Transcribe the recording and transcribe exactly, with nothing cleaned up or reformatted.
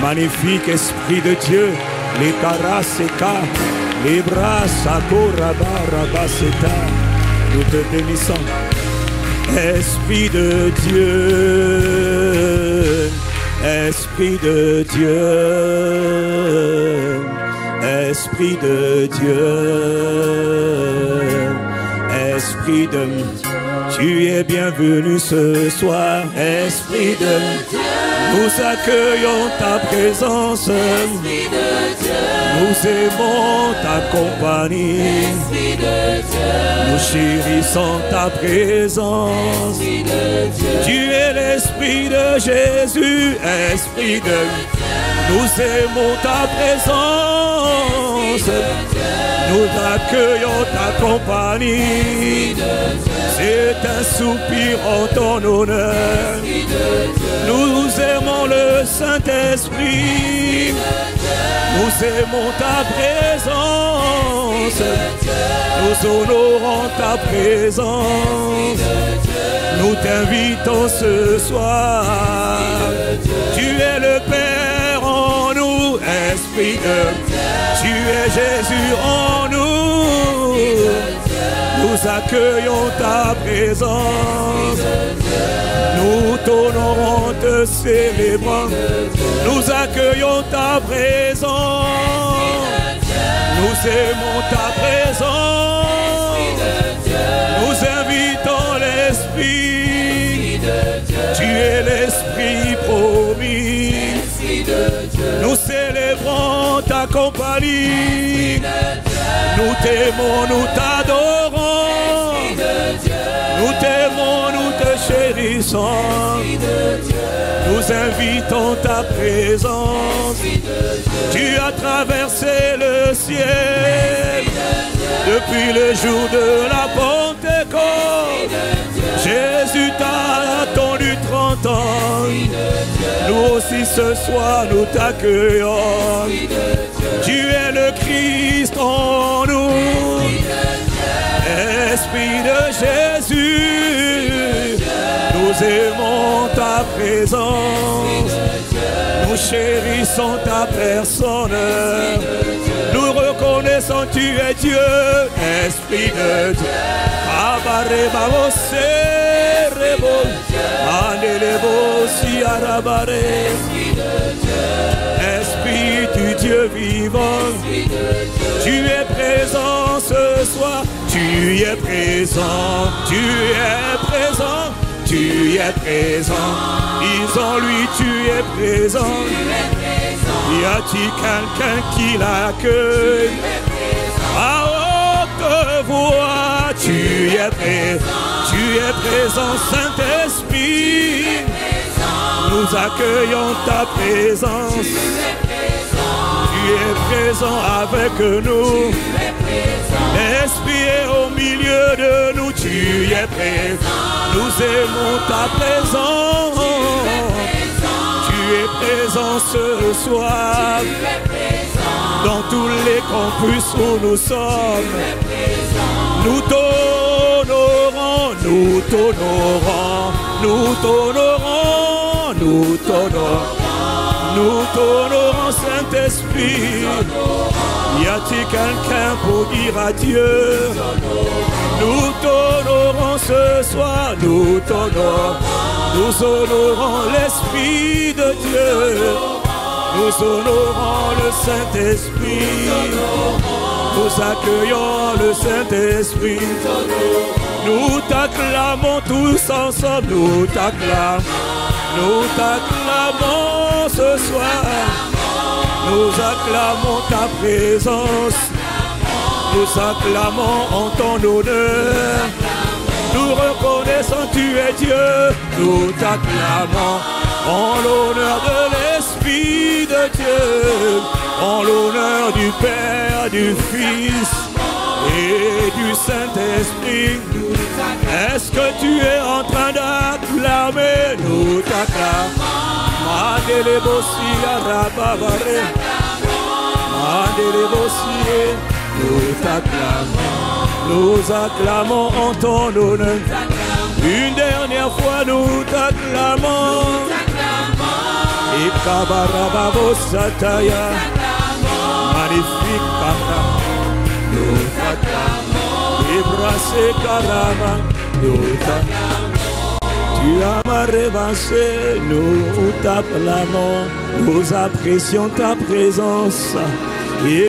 Magnifique Esprit de Dieu, les karaseka, les bras sakorabaseta. Nous te bénissons. Esprit de Dieu, Esprit de Dieu, Esprit de Dieu, Esprit de Dieu. Tu es bienvenu ce soir, Esprit de Dieu. Nous accueillons ta présence, Esprit de Dieu. Nous aimons ta compagnie, Esprit de Dieu. Nous chérissons ta présence, Esprit de Dieu. Tu es l'Esprit de Jésus, Esprit de Dieu. Nous aimons ta présence, nous accueillons ta compagnie. C'est un soupir en ton honneur. Nous aimons le Saint-Esprit. Nous aimons ta présence. Nous honorons ta présence. Nous t'invitons ce soir. Tu es le Père en nous, Esprit de Dieu. Tu es Jésus en nous. Nous accueillons ta présence. Nous t'honorons, te célébrons. Nous accueillons ta présence. Nous aimons ta présence. Nous invitons l'Esprit. Tu es l'Esprit promis. Nous célébrons ta compagnie. Nous t'aimons, nous t'adorons. Nous t'aimons, nous te chérissons. Nous invitons ta présence. Tu as traversé le ciel depuis le jour de la Pentecôte. Jésus t'a attendu trente ans. Nous aussi ce soir nous t'accueillons. Tu es le Christ en nous. Esprit de Jésus, nous aimons ta présence. Nous chérissons ta personne. Nous reconnaissons tu es Dieu, Esprit de Dieu. Esprit du Dieu vivant, tu es présent ce soir. Tu es présent, tu es présent, tu es présent. Disons-lui, tu es présent. Y a-t-il quelqu'un qui l'accueille? À haute voix, tu es présent, tu es présent, Saint-Esprit. Nous accueillons ta présence. Tu es présent avec nous. Esprit est au milieu de nous, tu es présent. Nous aimons ta présence. Tu es présent ce soir. Dans tous les campus où nous sommes. Nous t'honorons, nous t'honorons, nous t'honorons, nous t'honorons. Nous t'honorons, Saint-Esprit. Y a-t-il quelqu'un pour dire adieu? Nous t'honorons ce soir, nous t'honorons. Nous honorons l'Esprit de Dieu. Nous honorons le Saint-Esprit. Nous accueillons le Saint-Esprit. Nous t'acclamons tous ensemble. Nous t'acclamons. Nous t'acclamons ce soir. Nous acclamons ta présence. Nous acclamons en ton honneur. Nous reconnaissons tu es Dieu. Nous t'acclamons en l'honneur de l'Esprit de Dieu. En l'honneur du Père, du Fils et du Saint-Esprit. Est-ce que tu es en train d'acclamer? Nous t'acclamons. Nous t'acclamons. Nous acclamons en ton honneur. Une dernière fois nous t'acclamons. Et Kabarababo Sataya, magnifique Papa, nous t'acclamons. Et Brassé Karama, nous t'acclamons. Tu as ma révancé, nous t'acclamons. Nous apprécions ta présence. Et